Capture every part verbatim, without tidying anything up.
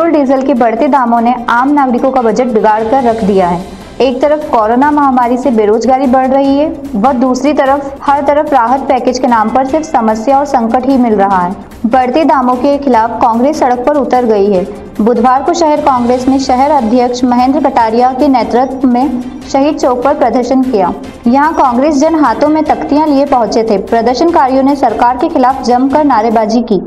Petrol diesel के बढ़ते दामों ने आम नागरिकों का बजट बिगाड़ कर रख दिया है। एक तरफ कोरोना महामारी से बेरोजगारी बढ़ रही है, व दूसरी तरफ हर तरफ राहत पैकेज के नाम पर सिर्फ समस्या और संकट ही मिल रहा है। बढ़ते दामों के खिलाफ कांग्रेस सड़क पर उतर गई है। बुधवार को शहर कांग्रेस ने शहर अध्यक्ष महेंद्र कटारिया के नेतृत्व में शहीद चौक पर प्रदर्शन किया। यहां कांग्रेस जन हाथों में तख्तियां लिए पहुंचे थे। प्रदर्शनकारियों ने सरकार के खिलाफ जमकर नारेबाजी की।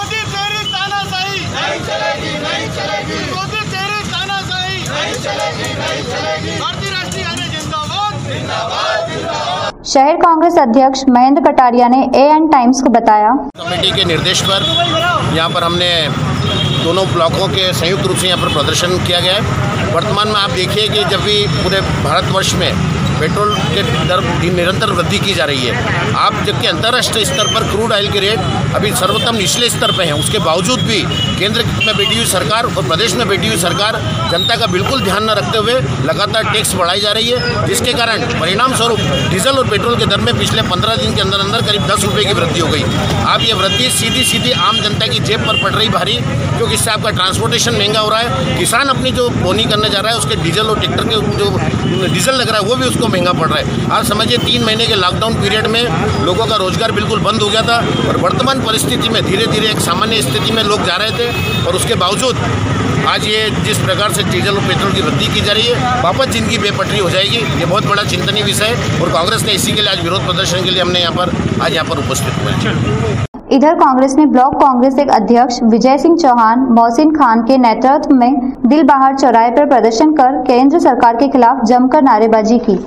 शहर कांग्रेस अध्यक्ष महेंद्र कटारिया ने ए एन टाइम्स को बताया, कमेटी के निर्देश पर यहाँ पर हमने दोनों ब्लॉकों के संयुक्त रूप से यहाँ पर प्रदर्शन किया गया है। वर्तमान में आप देखिए कि जब भी पूरे भारतवर्ष में पेट्रोल के दर निरंतर वृद्धि की जा रही है, आप जबकि अंतर्राष्ट्रीय स्तर पर क्रूड ऑयल के रेट अभी सर्वोत्तम निचले स्तर पर हैं, उसके बावजूद भी केंद्र में बैठी हुई सरकार और प्रदेश में बैठी हुई सरकार जनता का बिल्कुल ध्यान न रखते हुए लगातार टैक्स बढ़ाई जा रही है, जिसके कारण परिणाम स्वरूप डीजल और पेट्रोल के दर में पिछले पंद्रह दिन के अंदर अंदर करीब दस रुपये की वृद्धि हो गई। आप ये वृद्धि सीधी सीधी आम जनता की जेब पर पड़ रही भारी, क्योंकि इससे आपका ट्रांसपोर्टेशन महंगा हो रहा है। किसान अपनी जो बोनी करने जा रहा है, उसके डीजल और ट्रैक्टर के जो डीजल लग रहा है वो भी उसको महंगा पड़ रहा है। आप समझिए तीन महीने के लॉकडाउन पीरियड में लोगों का रोजगार बिल्कुल बंद हो गया था, और वर्तमान परिस्थिति में धीरे धीरे एक सामान्य स्थिति में लोग जा रहे थे, और उसके बावजूद आज ये जिस प्रकार से डीजल और पेट्रोल की वृद्धि की जा रही है, वापस जिनकी बेपटरी हो जाएगी। ये बहुत बड़ा चिंतनीय विषय है, और कांग्रेस ने इसी के लिए आज विरोध प्रदर्शन के लिए हमने यहाँ पर आज यहाँ पर उपस्थित हुए। इधर कांग्रेस ने ब्लॉक कांग्रेस एक अध्यक्ष विजय सिंह चौहान मोहसिन खान के नेतृत्व में दिल बहार चौराहे पर प्रदर्शन कर केंद्र सरकार के खिलाफ जमकर नारेबाजी की।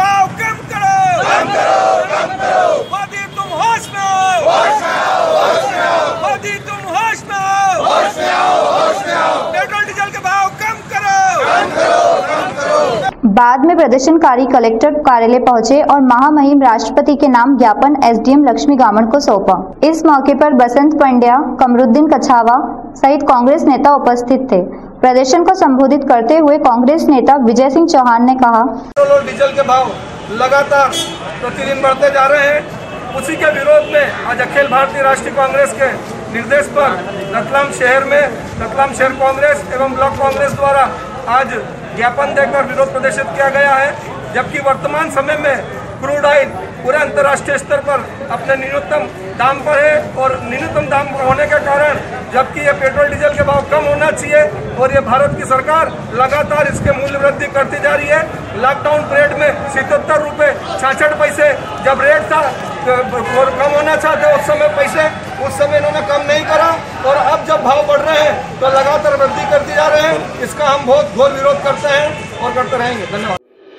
बाद में प्रदर्शनकारी कलेक्टर कार्यालय पहुंचे और महामहिम राष्ट्रपति के नाम ज्ञापन S D M Laxmi Gamad को सौंपा। इस मौके पर बसंत पंड्या, कमरुद्दीन कछावा सहित कांग्रेस नेता उपस्थित थे। प्रदर्शन को संबोधित करते हुए कांग्रेस नेता विजय सिंह चौहान ने कहा, पेट्रोल और डीजल के भाव लगातार प्रतिदिन बढ़ते जा रहे हैं। उसी के विरोध में आज अखिल भारतीय राष्ट्रीय कांग्रेस के निर्देश पर रतलाम शहर में रतलाम शहर कांग्रेस एवं ब्लॉक कांग्रेस द्वारा आज ज्ञापन देकर विरोध प्रदर्शित किया गया है। जबकि वर्तमान समय में क्रूड ऑयल पूरे अंतर्राष्ट्रीय स्तर पर अपने न्यूनतम दाम पर है, और न्यूनतम दाम पर होने के कारण जबकि ये पेट्रोल डीजल के भाव कम होना चाहिए, और ये भारत की सरकार लगातार इसके मूल्य वृद्धि करती जा रही है। लॉकडाउन पीरियड में सतहत्तर रुपये छियासठ पैसे जब रेट था और कम होना चाहते उस समय पैसे उस समय इन्होंने कम नहीं करा, और अब जब भाव बढ़ रहे हैं तो लगातार वृद्धि करती जा रहे हैं। इसका हम बहुत घोर विरोध करते हैं और करते रहेंगे। धन्यवाद।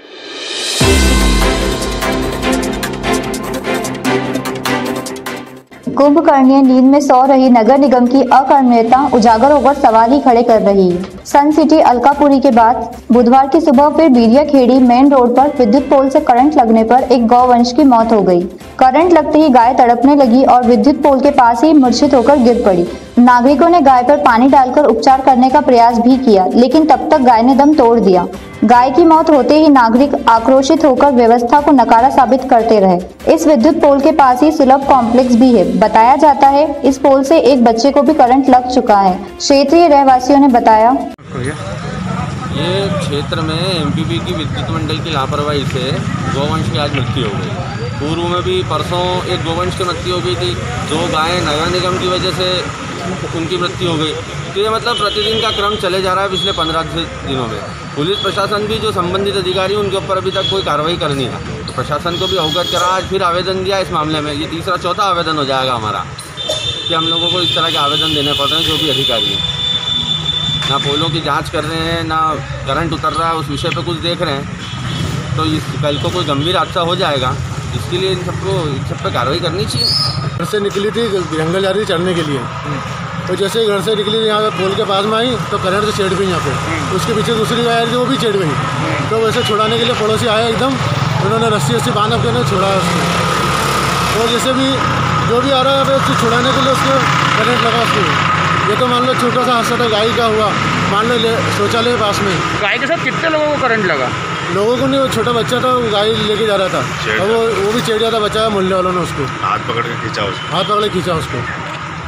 कुंभकर्णीय नींद में सो रही नगर निगम की अकर्मण्यता उजागर होकर सवाल ही खड़े कर रही है। सन सिटी अलकापुरी के बाद बुधवार की सुबह फिर बीरियाखेड़ी मेन रोड पर विद्युत पोल से करंट लगने पर एक गौवंश की मौत हो गई। करंट लगते ही गाय तड़पने लगी और विद्युत पोल के पास ही मूर्छित होकर गिर पड़ी। नागरिकों ने गाय पर पानी डालकर उपचार करने का प्रयास भी किया, लेकिन तब तक गाय ने दम तोड़ दिया। गाय की मौत होते ही नागरिक आक्रोशित होकर व्यवस्था को नकारा साबित करते रहे। इस विद्युत पोल के पास ही सुलभ कॉम्प्लेक्स भी है। बताया जाता है इस पोल से एक बच्चे को भी करंट लग चुका है। क्षेत्रीय रहवासियों ने बताया, ये क्षेत्र में एमपीपी की विद्युत मंडल की लापरवाही से गौवंश की आज मृत्यु हो गई। पूर्व में भी परसों एक गौवंश की मृत्यु हो गई थी, जो गायें नगर निगम की वजह से उनकी मृत्यु हो गई। तो ये मतलब प्रतिदिन का क्रम चले जा रहा है पिछले पंद्रह दिनों में। पुलिस प्रशासन भी जो संबंधित अधिकारी उनके ऊपर अभी तक कोई कार्रवाई करनी है, तो प्रशासन को भी अवगत करा। आज फिर आवेदन दिया इस मामले में, ये तीसरा चौथा आवेदन हो जाएगा हमारा कि हम लोगों को इस तरह के आवेदन देने पड़ रहे हैं। जो भी अधिकारी हैं ना पोलों की जांच कर रहे हैं, ना करंट उतर रहा है, उस विषय पे कुछ देख रहे हैं, तो इस कल को कोई गंभीर हादसा हो जाएगा। इसके लिए इन सबको इन सब पर कार्रवाई करनी चाहिए। घर से निकली थी जंगल जा रही थी चढ़ने के लिए, तो जैसे घर से निकली यहाँ पे पोल के पास में आई तो करंट से छेड़ गई यहाँ पे। उसके पीछे दूसरी गाय थी, वो भी छेड़ गई। तो वैसे छुड़ाने के लिए पड़ोसी आया एकदम, उन्होंने रस्सी रस्सी बांध के उन्होंने छोड़ा उसको। तो जैसे भी जो भी आ रहा है उसको छुड़ाने के लिए उसको करंट लगा उसको। ये तो मान लो छोटा सा हादसा था गाय का हुआ, मान लो शौचालय के पास में। गाय के साथ कितने लोगों को करंट लगा? लोगों को नहीं, वो छोटा बच्चा था, वो गाय लेके जा रहा था, और वो वो भी छेड़ जाता, बचाया मोहल्ले वालों ने उसको। हाथ पकड़ के खींचा उसको। हाथ पकड़ के खींचा उसको।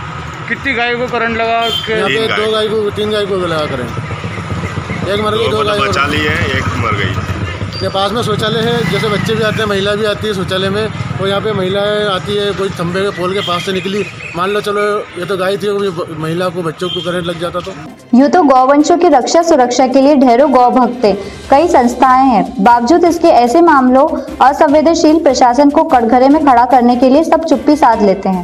कितनी गाय को करंट लगा? यहाँ पे दो गाय को तीन गाय को लगा करंट, एक मर गई, दो गाय बचा ली है, एक मर गई। ये पास में शौचालय है, जैसे बच्चे भी आते हैं, महिला भी आती है शौचालय में, और यहाँ पे महिलाएं आती है, कोई खंभे के पोल के पास से निकली, मान लो चलो ये तो गाय थी, महिला को बच्चों को करंट लग जाता। तो यूँ तो गौवंशों की रक्षा सुरक्षा के लिए ढेरों गौ भक्ते कई संस्थाएं हैं, बावजूद इसके ऐसे मामलों असंवेदनशील प्रशासन को कटघरे में खड़ा करने के लिए सब चुप्पी साध लेते हैं।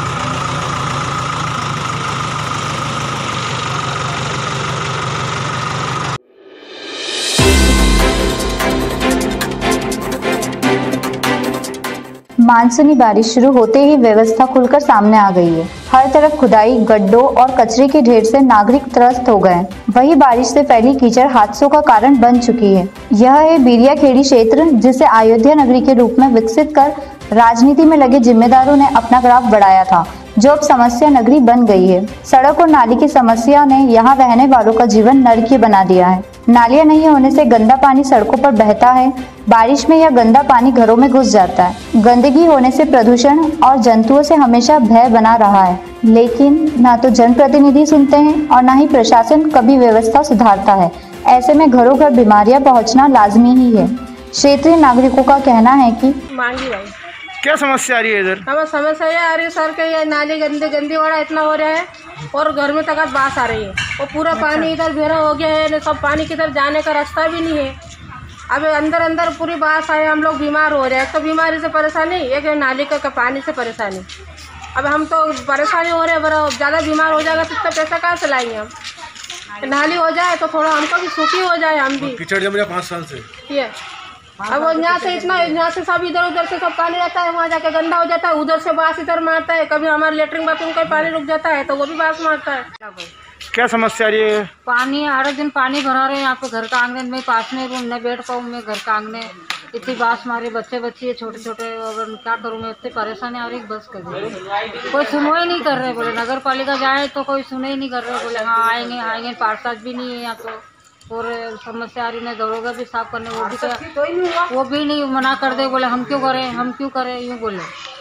मानसूनी बारिश शुरू होते ही व्यवस्था खुलकर सामने आ गई है। हर तरफ खुदाई, गड्ढों और कचरे के ढेर से नागरिक त्रस्त हो गए। वही बारिश से फैली कीचड़ हादसों का कारण बन चुकी है। यह है बीरिया खेड़ी क्षेत्र, जिसे अयोध्या नगरी के रूप में विकसित कर राजनीति में लगे जिम्मेदारों ने अपना ग्राफ बढ़ाया था, जो अब समस्या नगरी बन गई है। सड़क और नाली की समस्या ने यहाँ रहने वालों का जीवन नरकीय बना दिया है। नालियाँ नहीं होने से गंदा पानी सड़कों पर बहता है। बारिश में यह गंदा पानी घरों में घुस जाता है। गंदगी होने से प्रदूषण और जंतुओं से हमेशा भय बना रहा है, लेकिन ना तो जनप्रतिनिधि सुनते हैं और ना ही प्रशासन कभी व्यवस्था सुधारता है। ऐसे में घरों घर बीमारियां पहुंचना लाजमी ही है। क्षेत्रीय नागरिकों का कहना है कि मांगी भाई क्या समस्या आ रही है इधर? हमें समस्या ये आ रही है सर के ये नाली गंदी गंदी वाला इतना हो रहा है और घर में तक बास आ रही है और पूरा पानी इधर घेरा हो गया है। सब पानी किधर जाने का रास्ता भी नहीं है। अब अंदर अंदर पूरी बास आए, हम लोग बीमार हो रहे हैं। एक तो बीमारी से परेशानी, एक नाली का पानी से परेशानी। अब हम तो परेशानी हो रहे हैं, बड़ा ज़्यादा बीमार हो जाएगा तो इतना पैसा कहाँ से लाएंगे हम? नाली हो जाए तो थोड़ा हमको भी सुखी हो जाए, हम भी। कीचड़ जम रहा पाँच साल से ये अब यहाँ से इतना यहाँ से सब इधर उधर से सब पानी रहता है, वहाँ जाके गंदा हो जाता है। उधर से बास इधर मारता है, कभी हमारे लेटरिन बाथरूम का पानी रुक जाता है तो वो भी बास मारता है। क्या समस्या आ रही है? पानी हर दिन पानी भरा रहे हैं यहाँ पे। घर का आंगन में पास में रूम नहीं बैठ पाऊँ मैं, घर का आंगने इतनी बास मारे, बच्चे बच्चे छोटे छोटे, और क्या करूँ मैं, इतनी परेशानी आ रही बस कर कोई सुनो ही नहीं कर रहे। बोले नगर पालिका जाए तो कोई सुने ही नहीं कर रहे। बोले हाँ आएंगे आएंगे, पार्षद भी नहीं है यहाँ तो। और समस्या आ रही है, दरोगा भी साफ करने वो भी तो वो भी नहीं, मना कर दे। बोले हम क्यों करें हम क्यों करें यूँ बोले।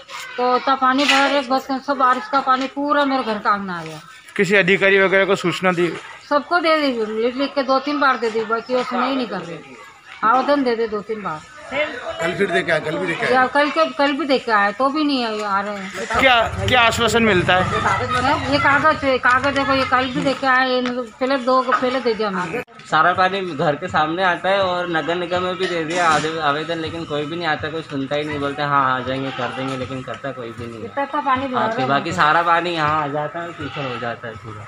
तो इतना पानी भरा रहे बस, सब बारिश का पानी पूरा मेरे घर का आंगन आ गया। किसी अधिकारी वगैरह को सूचना दी? सबको दे दी, लिख लिख के दो तीन बार दे दी, बाकी वो सुने ही नहीं कर रहे। आवेदन दे दे दो तीन बार। कल फिर देखे कल भी देखे कल के कल भी देखे आए तो भी नहीं आ रहे हैं। क्या क्या आश्वासन मिलता है? ये कागज कागज देखो, ये कल भी देखे आए, पहले दो पहले दे दिया हमें। सारा पानी घर के सामने आता है और नगर निगम में भी दे दिया आवेदन, लेकिन कोई भी नहीं आता, कोई सुनता ही नहीं। बोलते हाँ आ जाएंगे कर देंगे, लेकिन करता कोई भी नहीं है। पानी बाकी, बाकी सारा पानी यहाँ आ जाता है, पीछे हो जाता है पूरा।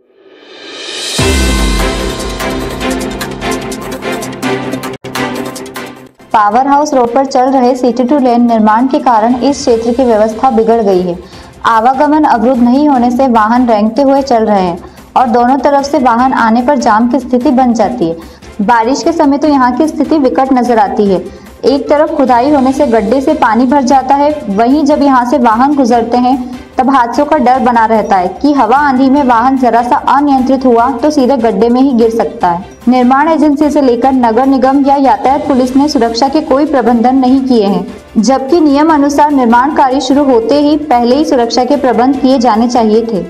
पावर हाउस रोड पर चल रहे सिटी टू लेन निर्माण के कारण इस क्षेत्र की व्यवस्था बिगड़ गई है। आवागमन अवरुद्ध नहीं होने से वाहन रेंगते हुए चल रहे हैं और दोनों तरफ से वाहन आने पर जाम की स्थिति बन जाती है। बारिश के समय तो यहाँ की स्थिति विकट नजर आती है। एक तरफ खुदाई होने से गड्ढे से पानी भर जाता है, वहीं जब यहाँ से वाहन गुजरते हैं तब हादसों का डर बना रहता है कि हवा आंधी में वाहन जरा सा अनियंत्रित हुआ तो सीधे गड्ढे में ही गिर सकता है। निर्माण एजेंसी से लेकर नगर निगम या यातायात पुलिस ने सुरक्षा के कोई प्रबंधन नहीं किए हैं, जबकि नियम अनुसार निर्माण कार्य शुरू होते ही पहले ही सुरक्षा के प्रबंध किए जाने चाहिए थे।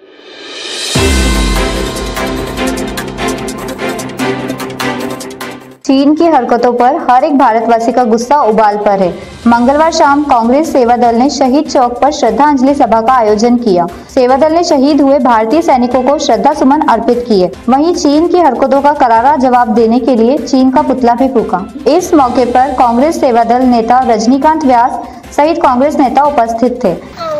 चीन की हरकतों पर हर एक भारतवासी का गुस्सा उबाल पर है। मंगलवार शाम कांग्रेस सेवा दल ने शहीद चौक पर श्रद्धांजलि सभा का आयोजन किया। सेवा दल ने शहीद हुए भारतीय सैनिकों को श्रद्धा सुमन अर्पित किए। वहीं चीन की हरकतों का करारा जवाब देने के लिए चीन का पुतला भी फूंका। इस मौके पर कांग्रेस सेवा दल नेता रजनीकांत व्यास सहित कांग्रेस नेता उपस्थित थे।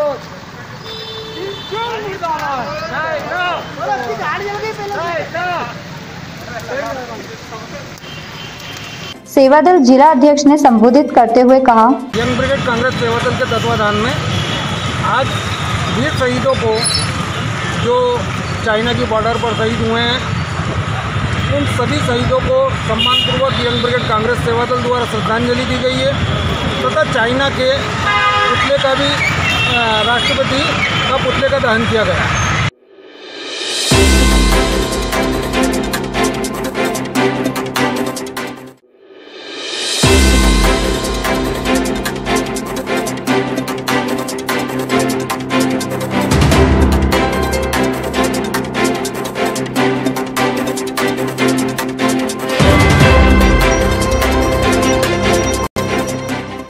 सेवा दल जिला अध्यक्ष ने संबोधित करते हुए कहा, यंग ब्रिगेड कांग्रेस सेवा दल के तत्वाधान में आज वीर शहीदों को जो चाइना की बॉर्डर पर शहीद हुए हैं, उन सभी शहीदों को सम्मानपूर्वक यंग ब्रिगेड कांग्रेस सेवा दल द्वारा श्रद्धांजलि दी गई है तथा चाइना के पुतले का भी राष्ट्रपति का पुतले का दहन किया गया।